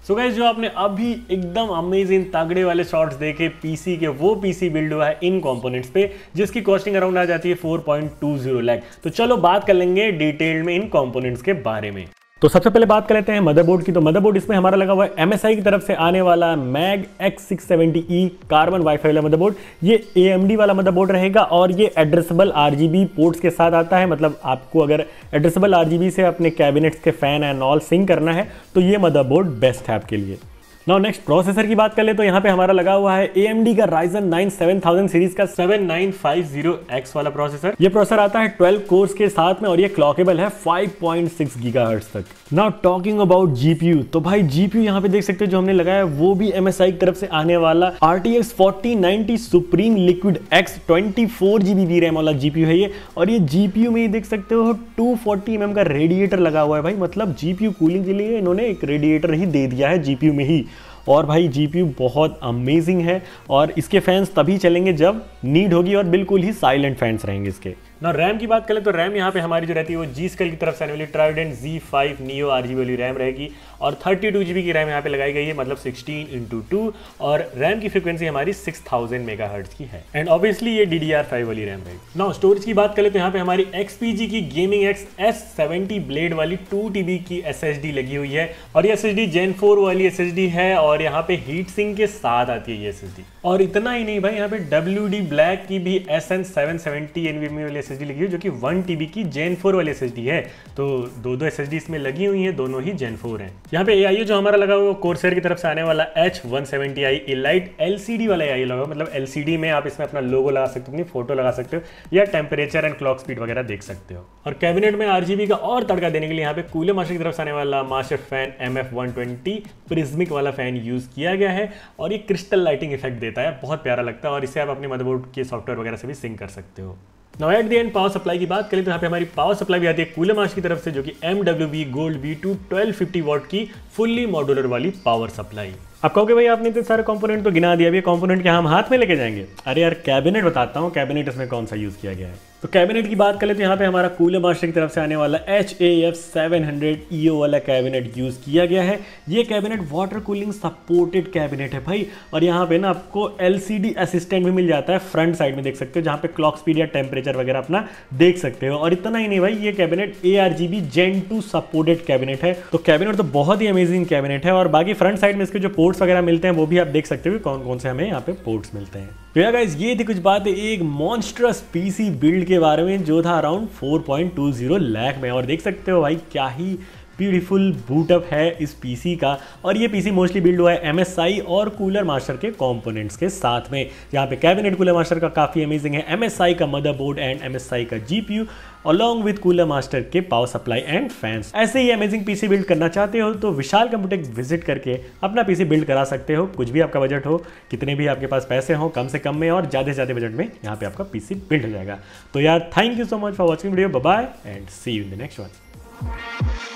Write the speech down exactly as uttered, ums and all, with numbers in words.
So guys, जो आपने अभी एकदम अमेजिंग तगड़े वाले शॉट्स देखे पीसी के, वो पीसी बिल्ड हुआ है इन कंपोनेंट्स पे, जिसकी कॉस्टिंग अराउंड आ जाती है four point two zero lakh. तो चलो बात कर लेंगे डिटेल में इन कंपोनेंट्स के बारे में। तो सबसे पहले बात कर लेते हैं मदरबोर्ड की। तो मदरबोर्ड इसमें हमारा लगा हुआ है एमएसआई की तरफ से आने वाला MAG X six seventy E carbon wifi वाला मदरबोर्ड। ये एएमडी वाला मदरबोर्ड रहेगा और ये एड्रेसेबल आरजीबी पोर्ट्स के साथ आता है। मतलब आपको अगर एड्रेसेबल आरजीबी से अपने कैबिनेट्स के फैन एंड ऑल सिंक करना है तो ये मदरबोर्ड बेस्ट है आपके लिए। नाउ नेक्स्ट प्रोसेसर की बात कर ले तो यहाँ पे हमारा लगा हुआ है A M D का Ryzen nine seven thousand series का seven nine five zero X वाला प्रोसेसर। ये प्रोसेसर आता है ट्वेल्व कोर्स के साथ में और ये क्लॉकेबल है फाइव पॉइंट सिक्स गीगाहर्ट्ज तक। नाउ टॉकिंग अबाउट जीपीयू, तो भाई जीपीयू यहाँ पे देख सकते हो जो हमने लगाया है वो भी M S I की तरफ से आने वाला R T X forty ninety Suprim liquid X twenty four GB V RAM वाला जीपीयू है ये। और ये जीपीयू में ही देख सकते हो टू फोर्टी एम एम का रेडिएटर लगा हुआ है भाई। मतलब जीपीयू कूलिंग के लिए इन्होंने एक रेडिएटर ही दे दिया है जीपीयू में ही। और भाई जीपीयू बहुत अमेजिंग है और इसके फैंस तभी चलेंगे जब नीड होगी और बिल्कुल ही साइलेंट फैंस रहेंगे इसके। ना रैम की बात करें तो रैम यहाँ पे हमारी जो रहती है वो जी स्केल की तरफ से आने वाली Trident G five Neo RGB वाली रैम रहेगी और थर्टी टू जीबी की रैम यहाँ पे लगाई गई है, मतलब सिक्सटीन इंटू टू। और रैम की फ्रीक्वेंसी हमारी सिक्स थाउजेंड मेगाहर्ट्ज की है एंड ऑब्वियसली ये डी डी आर फाइव वाली रैम रहेगी। नाउ स्टोरेज की बात करें तो यहाँ पे हमारी एक्सपीजी की gaming X S seventy blade वाली टू टीबी की एसएसडी लगी हुई है और ये एसएसडी जेन फोर वाली एसएसडी है और यहाँ पे हीट सिंक के साथ आती है ये एसएसडी। और इतना ही नहीं भाई, यहाँ पे डब्ल्यू डी ब्लैक की भी S N seven seventy NVMe वाली एसएसडी लगी है जो कि वन टीबी की जेन फोर वाली एसएसडी है। तो दो दो एसएसडी इसमें लगी हुई हैं, दोनों ही जेन फोर हैं। यहाँ पे एआईओ जो हमारा लगा हुआ कोर्सेर की तरफ से आने वाला H one seventy I elite LCD वाला एआईओ लगा, मतलब एलसीडी में आप इसमें अपना लोगो लगा सकते हो, अपनी फोटो लगा सकते हो या टेम्परेचर एंड क्लॉक स्पीड वगैरह देख सकते हो। और कैबिनेट में आरजीबी का और तड़का देने के लिए यहाँ पे कूलर मास्टर की तरफ से आने वाला master fan M F one twenty Prismatic वाला फैन यूज किया गया है और ये क्रिस्टल लाइटिंग इफेक्ट देता है, बहुत प्यारा लगता है और इसे आप अपने मदरबोर्ड के सॉफ्टवेयर वगैरह से भी सिंक कर सकते हो। Now at the end power supply की बात करें तो यहाँ पे हमारी पावर सप्लाई भी आती है कूलर मास्टर की तरफ से जो कि M W V gold V two twelve fifty watt की फुल्ली मॉड्यूलर वाली पावर सप्लाई। आप कहोगे भाई आपने इतने सारे कंपोनेंट तो गिना दिया, अभी कंपोनेंट क्या हम हाथ में लेके जाएंगे? अरे यार कैबिनेट बताता हूँ, कैबिनेट इसमें कौन सा यूज किया गया है। तो कैबिनेट की बात करें तो यहाँ पे हमारा कूलर मास्टर की तरफ से आने वाला H A F seven hundred E O वाला कैबिनेट यूज किया गया है। ये cabinet water cooling supported cabinet है भाई और यहाँ पे ना आपको एलसीडी असिस्टेंट भी मिल जाता है, फ्रंट साइड में देख सकते हो जहाँ पे क्लॉक स्पीड या टेम्परेचर वगैरह अपना देख सकते हो। और इतना ही नहीं भाई, ये cabinet A R G B Gen two supported cabinet है। तो कैबिनेट तो बहुत ही अमेजिंग कैबिनेट है और बाकी फ्रंट साइड में इसके जो पोर्ट्स वगैरह मिलते हैं वो भी आप देख सकते हो कौन कौन से हमें यहाँ पे पोर्ट्स मिलते हैं। तो यार गाइस, ये थी कुछ बातें एक मॉन्स्ट्रस पीसी बिल्ड के बारे में जो था around four point two zero lakh में। और देख सकते हो भाई क्या ही ब्यूटीफुल बूटअप है इस पीसी का। और ये पीसी मोस्टली बिल्ड हुआ है एमएसआई और कूलर मास्टर के कंपोनेंट्स के साथ में। यहाँ पे कैबिनेट कूलर मास्टर का काफ़ी अमेजिंग है, एमएसआई का मदरबोर्ड एंड एमएसआई का GPU along with Cooler Master के पावर सप्लाई एंड फैंस। ऐसे ही अमेजिंग पीसी बिल्ड करना चाहते हो तो विशाल कंप्यूटेक विजिट करके अपना पीसी बिल्ड करा सकते हो। कुछ भी आपका बजट हो, कितने भी आपके पास पैसे हो, कम से कम में और ज़्यादा से ज़्यादा बजट में यहाँ पे आपका पीसी बिल्ड हो जाएगा। तो यार thank you so much for watching video, bye bye and see you in the next one.